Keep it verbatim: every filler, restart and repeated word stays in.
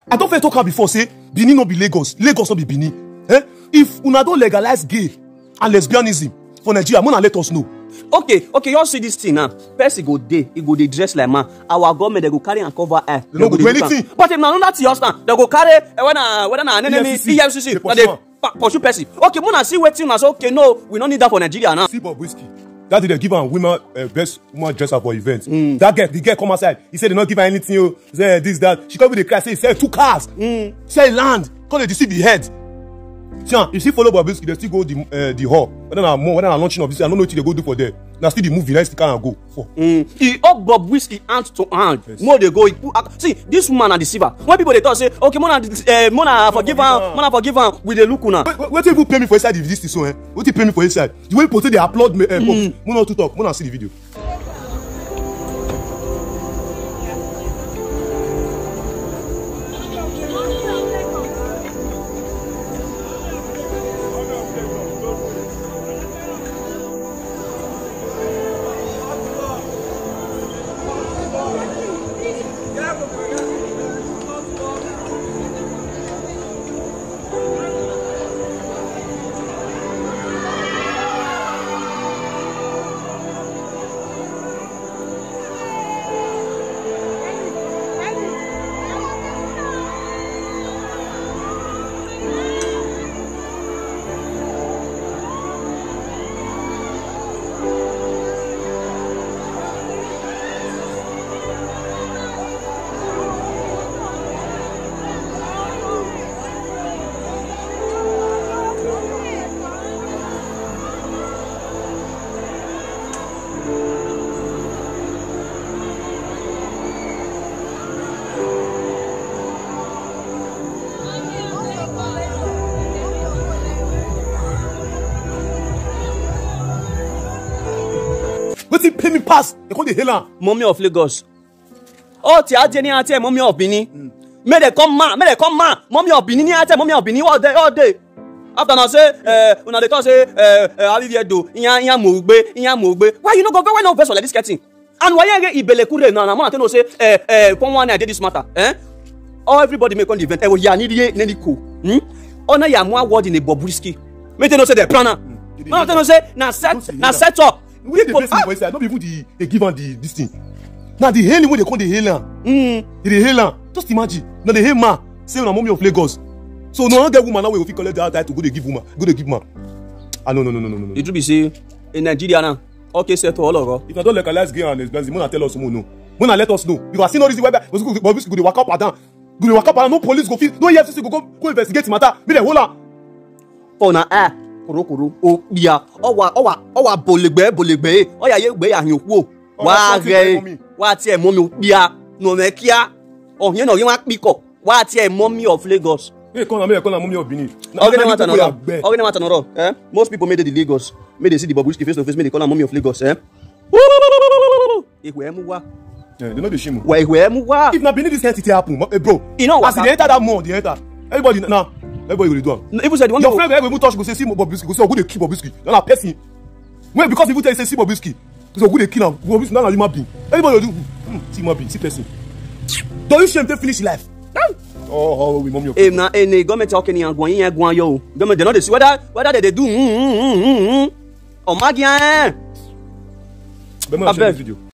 I don't fit talk am before say Benin no be Lagos, Lagos no be Benin. Eh? If una don legalize gay and lesbianism for Nigeria, una let us know. Okay, okay, you all see this thing now. Person go dey, he go dey dress like man. Our government they go carry and cover eye. They no go do anything. But if na no that yours now, they go carry uh, when uh, whether na enemy E F C C, they pursue person. Okay, muna see wetin una say. Okay, no, we no need that for Nigeria now. See Bobrisky. That day they give am women uh, best woman dresser for events. Mm. That girl, the girl come outside. He said they not give her anything. Oh, say this that. She come with the cry. Say he sell two cars. Mm. Sell land. Come they deceive the head. See, if she follow Bobrisky, they still go the uh, the hall. Whether na more, whether na launching of this, I don't know what they go do for there. Now still the movie, now still can go for. Mm. He up Bobrisky hand to hand. Yes. More they go. He put, uh, see, this woman a deceiver. When people they talk say, okay, mona, uh, mona forgive her, mona forgive her. With the look una. What if you pay me for inside if this is so? Eh? What you pay me for inside? The way people say they upload me, uh, mm. mona to talk, mona see the video. Wetin pay me pass? They call the hailer. Mommy of Lagos. Oh, tia Jenny ate mommy of Benin. May they come ma, may they come ma. Mommy of Benin ate mommy of Benin all day, all day. After now say, uh, una they talk say, uh, uh, Avivier do, inya inya mogbe, inya mogbe. Why you no go go? Why no vessel like this getting? And why you ibele kure na na man tell no say, uh, uh, come one I did this matter, eh? All everybody make on the event. Eh, we ya need ye need ko. Hmm. Ona ya mo word in a Bobrisky. May tell no say the planner. Man tell no say na set, na set up. We the person for inside, not even the they give on the this thing. Now the hailing when they call the hailer. Mm. The hailer. Just imagine. Now the hail man say na mommy of Lagos. So no one get woman now we fit collect that to go to give woman. Go to give man. Ah no no no no no no. The truth be say in Nigeria now. Okay, settle all over. If I don't legalize gay and lesbianism, Mona tell us more no. Mona let us know. Because I see no reason why Bobrisky go dey waka up and down. Go dey waka up and no police go fit, no E F C C go go go investigate the matter. Be the whole. Oh na eh. Korokoro o bia owa owa owa bolegbe bolegbe oya ye gbe ahin oku o wa re wa ti e mommy o bia no me kia ohin no yin wa piko wa ti e mommy of Lagos. Hey, come on, me call am mommy of Benin. Okay, no matter no. Okay, no matter no. Eh? Most people made it the Lagos. Made they see the Bobrisky face to face, made they call am mommy of Lagos, eh? Ehwe mu wa. Yeah, they know the shame. Wa ehwe mu wa. If na Benin this entity happen, eh, bro. You know as they enter that mall, they enter. Everybody now. Everybody will do am. No, even said one your friend will even touch go say see Bobrisky, go say go dey kill Bobrisky. Na person. Wait, because if you tell you say see Bobrisky, go say go dey kill am. Bobrisky na human being. Everybody will do hmm, see human being, see person. Don't you shame to finish life? Oh, oh, we mommy. Eh, na eh, government talking yan gwan yan gwan yo. Government they know they see whether whether they, they do hmm hmm hmm hmm. Oh, magian. Let me share this video.